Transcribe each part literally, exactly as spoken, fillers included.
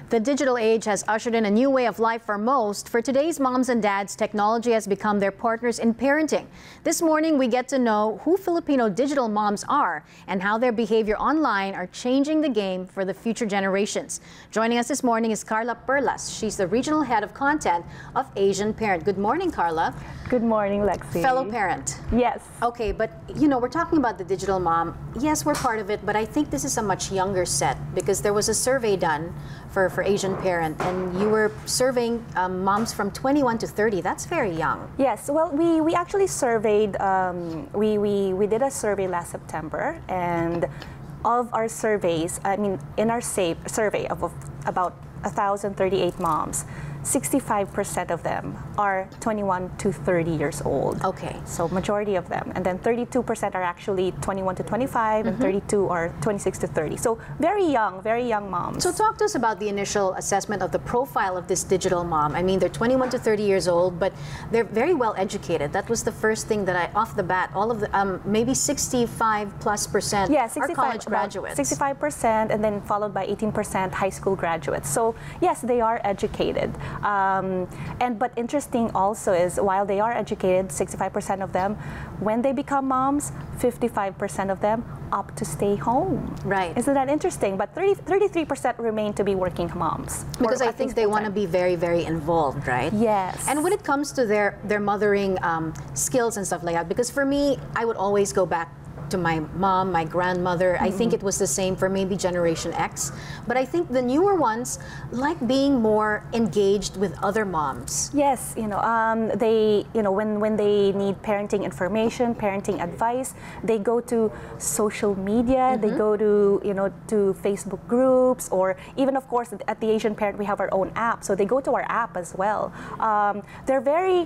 The digital age has ushered in a new way of life for most. For today's moms and dads, technology has become their partners in parenting. This morning, we get to know who Filipino digital moms are and how their behavior online are changing the game for the future generations. Joining us this morning is Carla Perlas. She's the regional head of content of AsianParent. Good morning, Carla. Good morning, Lexi. Fellow parent. Yes. Okay, but you know, we're talking about the digital mom. Yes, we're part of it, but I think this is a much younger set because there was a survey done for, for AsianParent, and you were surveying um, moms from twenty-one to thirty. That's very young. Yes, well, we, we actually surveyed, um, we, we, we did a survey last September, and of our surveys, I mean, in our survey of, of about one thousand thirty-eight moms, sixty-five percent of them are twenty-one to thirty years old. Okay. So majority of them. And then thirty-two percent are actually twenty-one to twenty-five, mm-hmm. and thirty-two are twenty-six to thirty. So very young, very young moms. So talk to us about the initial assessment of the profile of this digital mom. I mean, they're twenty-one to thirty years old, but they're very well educated. That was the first thing that I, off the bat, all of the, um, maybe sixty-five plus percent yeah, are college graduates. sixty-five percent, and then followed by eighteen percent high school graduates. So yes, they are educated. Um, and but interesting also is while they are educated, sixty-five percent of them, when they become moms, fifty-five percent of them opt to stay home. Right. Isn't that interesting? But thirty, thirty-three percent remain to be working moms. Because I think they want to be very, very involved, right? Yes. And when it comes to their, their mothering um, skills and stuff like that, because for me, I would always go back to my mom, my grandmother. Mm-hmm. I think it was the same for maybe Generation X. But I think the newer ones like being more engaged with other moms. Yes, you know, um, they, you know, when, when they need parenting information, parenting advice, they go to social media, mm-hmm. they go to, you know, to Facebook groups, or even, of course, at the AsianParent, we have our own app. So they go to our app as well. Um, they're very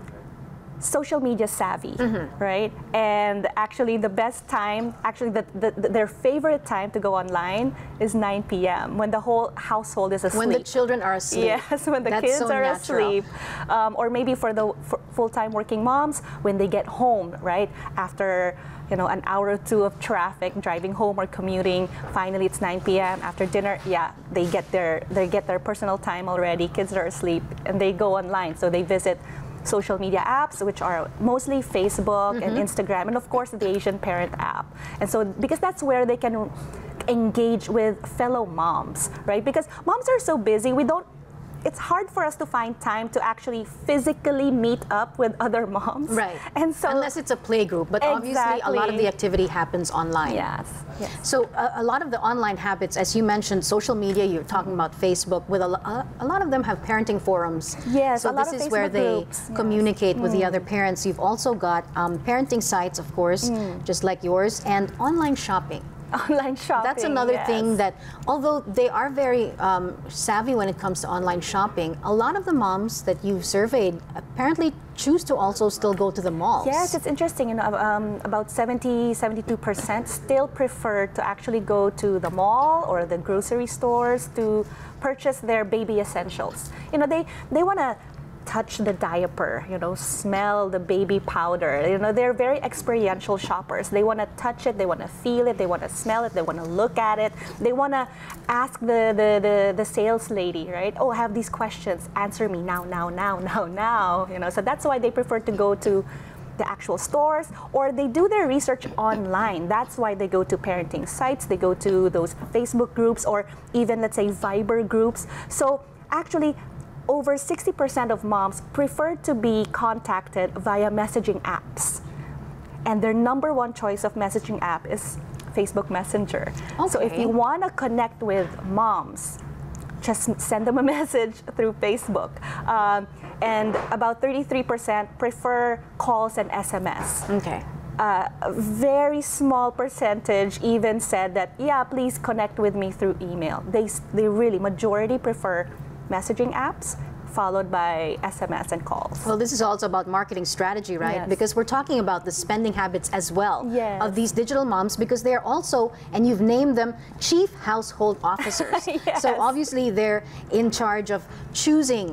social media savvy, mm-hmm. right? And actually the best time, actually the, the, the, their favorite time to go online is nine p m when the whole household is asleep. When the children are asleep. Yes, when the That's kids so are natural. asleep. Um, or maybe for the for full-time working moms, when they get home, right? After you know, an hour or two of traffic, driving home or commuting, finally it's nine p m after dinner, yeah, they get their, they get their personal time already, kids are asleep, and they go online. So they visit social media apps, which are mostly Facebook, mm-hmm. and Instagram, and of course the AsianParent app. And so because that's where they can engage with fellow moms, right? Because moms are so busy, we don't, it's hard for us to find time to actually physically meet up with other moms. Right. And so unless it's a play group, but exactly. obviously a lot of the activity happens online. Yes. yes. So uh, a lot of the online habits, as you mentioned, social media, you're talking about Facebook, with a, uh, a lot of them have parenting forums. Yes, so a lot this of is Facebook where they groups. communicate yes. with mm. the other parents. You've also got um, parenting sites, of course, mm. just like yours, and online shopping. Online shopping. That's another yes. thing that, although they are very um, savvy when it comes to online shopping, a lot of the moms that you've surveyed apparently choose to also still go to the malls. Yes, it's interesting. You know, um, about seventy, seventy-two percent still prefer to actually go to the mall or the grocery stores to purchase their baby essentials. You know, they, they want to touch the diaper, you know, smell the baby powder. You know, they're very experiential shoppers. They want to touch it, they want to feel it, they want to smell it, they want to look at it. They want to ask the, the, the, the sales lady, right? Oh, I have these questions, answer me now, now, now, now, now. You know, so that's why they prefer to go to the actual stores, or they do their research online. That's why they go to parenting sites, they go to those Facebook groups, or even, let's say, Viber groups. So actually, over sixty percent of moms prefer to be contacted via messaging apps. And their number one choice of messaging app is Facebook Messenger. Okay. So if you want to connect with moms, just send them a message through Facebook. Um, and about thirty-three percent prefer calls and S M S. Okay. Uh, a very small percentage even said that, yeah, please connect with me through email. They, they really, majority prefer messaging apps, followed by S M S and calls. Well, this is also about marketing strategy, right? Yes. Because we're talking about the spending habits as well yes. of these digital moms, because they're also, and you've named them, chief household officers. yes. So obviously they're in charge of choosing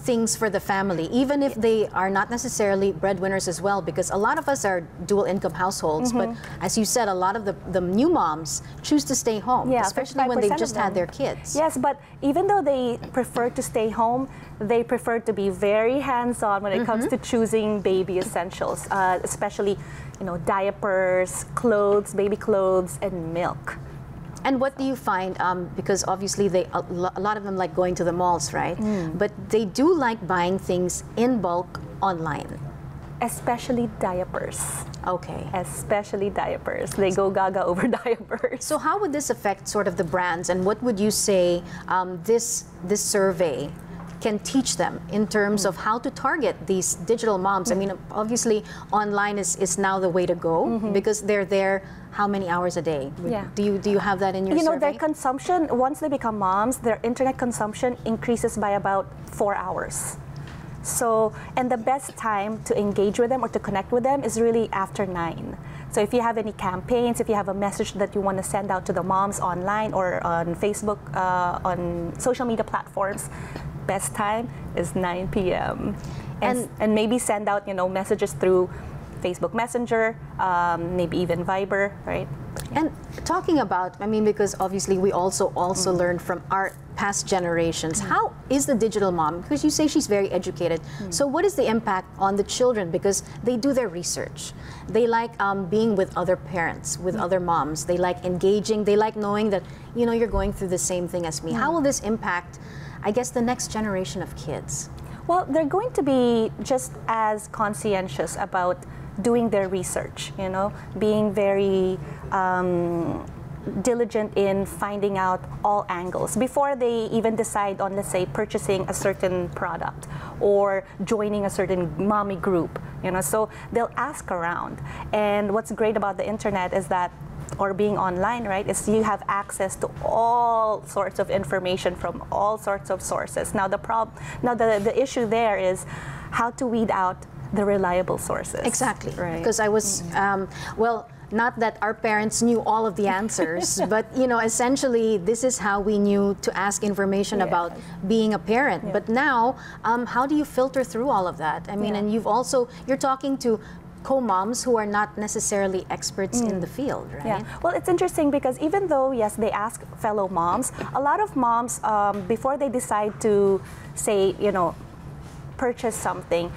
things for the family, even if they are not necessarily breadwinners as well, because a lot of us are dual income households, mm-hmm. but as you said, a lot of the, the new moms choose to stay home, yeah, especially when they've just had their kids. Yes, but even though they prefer to stay home, they prefer to be very hands-on when it mm-hmm. comes to choosing baby essentials, uh, especially, you know, diapers, clothes, baby clothes, and milk. And what do you find, um, because obviously they, a, a lot of them like going to the malls, right? Mm. But they do like buying things in bulk online. Especially diapers. Okay. Especially diapers. They go gaga over diapers. So how would this affect sort of the brands, and what would you say um, this, this survey can teach them in terms of how to target these digital moms? Mm-hmm. I mean, obviously, online is, is now the way to go mm-hmm. because they're there how many hours a day? Yeah. Do you, do you have that in your You know, survey? their consumption, once they become moms, their internet consumption increases by about four hours. So, and the best time to engage with them or to connect with them is really after nine. So if you have any campaigns, if you have a message that you want to send out to the moms online or on Facebook, uh, on social media platforms, best time is nine p m And, and and maybe send out, you know, messages through Facebook Messenger, um, maybe even Viber, right? And talking about, I mean, because obviously we also also mm. learned from our past generations. Mm. How is the digital mom? Because you say she's very educated. Mm. So what is the impact on the children? Because they do their research. They like um, being with other parents, with mm. other moms. They like engaging. They like knowing that, you know, you're going through the same thing as me. Mm. How will this impact, I guess, the next generation of kids? Well, they're going to be just as conscientious about doing their research, you know, being very um, diligent in finding out all angles before they even decide on, let's say, purchasing a certain product or joining a certain mommy group, you know, so they'll ask around. And what's great about the internet is that, or being online, right, is you have access to all sorts of information from all sorts of sources. Now the prob now the, the issue there is how to weed out the reliable sources. Exactly, right? Because I was, um, well, not that our parents knew all of the answers, but, you know, essentially this is how we knew to ask information yeah. about being a parent. Yeah. But now, um, how do you filter through all of that? I mean, yeah. and you've also, you're talking to co-moms who are not necessarily experts mm. in the field, right? Yeah. Well, it's interesting because even though, yes, they ask fellow moms, a lot of moms, um, before they decide to, say, you know, purchase something,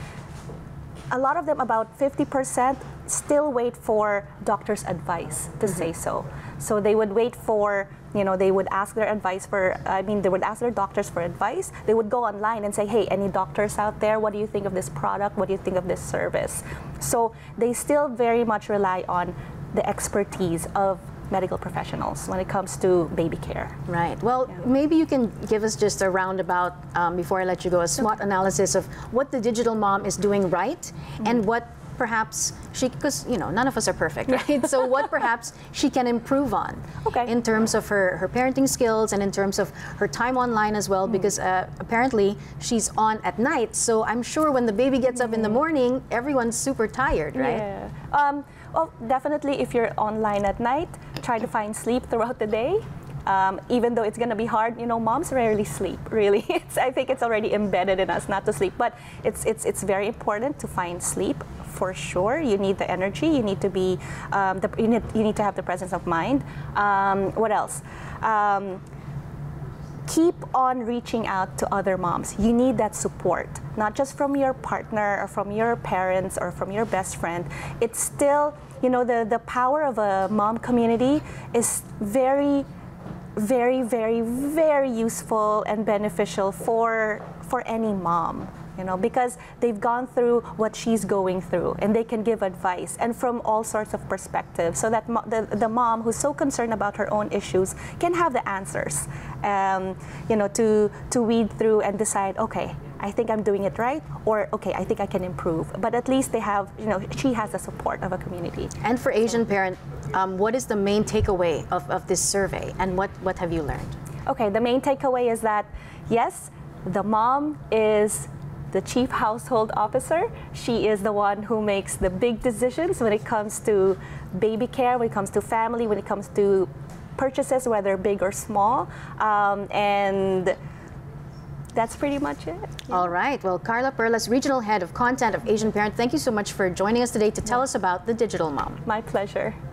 a lot of them, about fifty percent, still wait for doctor's advice to mm-hmm. say so. So they would wait for, you know, they would ask their advice for, I mean, they would ask their doctors for advice. They would go online and say, hey, any doctors out there? What do you think of this product? What do you think of this service? So they still very much rely on the expertise of medical professionals when it comes to baby care. Right. Well, yeah. maybe you can give us just a roundabout, um, before I let you go, a SWOT okay. analysis of what the digital mom is doing right mm-hmm. and what perhaps she, because, you know, none of us are perfect, right? So what perhaps she can improve on okay. in terms of her, her parenting skills and in terms of her time online as well, mm. because uh, apparently she's on at night. So I'm sure when the baby gets mm. up in the morning, everyone's super tired, right? Yeah. Um, well, definitely if you're online at night, try to find sleep throughout the day. Um, even though it's going to be hard, you know, moms rarely sleep, really. It's, I think it's already embedded in us not to sleep, but it's, it's, it's very important to find sleep, for sure. You need the energy, you need to be, um, the, you, need, you need to have the presence of mind. Um, what else? Um, keep on reaching out to other moms. You need that support, not just from your partner or from your parents or from your best friend. It's still, you know, the, the power of a mom community is very, very, very, very useful and beneficial for for any mom, you know, because they've gone through what she's going through and they can give advice and from all sorts of perspectives, so that mo the, the mom who's so concerned about her own issues can have the answers, um, you know, to, to weed through and decide, okay, I think I'm doing it right, or okay, I think I can improve. But at least they have, you know, she has the support of a community. And for AsianParent, um, what is the main takeaway of, of this survey, and what, what have you learned? Okay, the main takeaway is that, yes, the mom is the chief household officer. She is the one who makes the big decisions when it comes to baby care, when it comes to family, when it comes to purchases, whether big or small, um, and that's pretty much it. Yeah. All right. Well, Carla Perlas, Regional Head of Content of AsianParent, thank you so much for joining us today to tell us about the digital mom. My pleasure.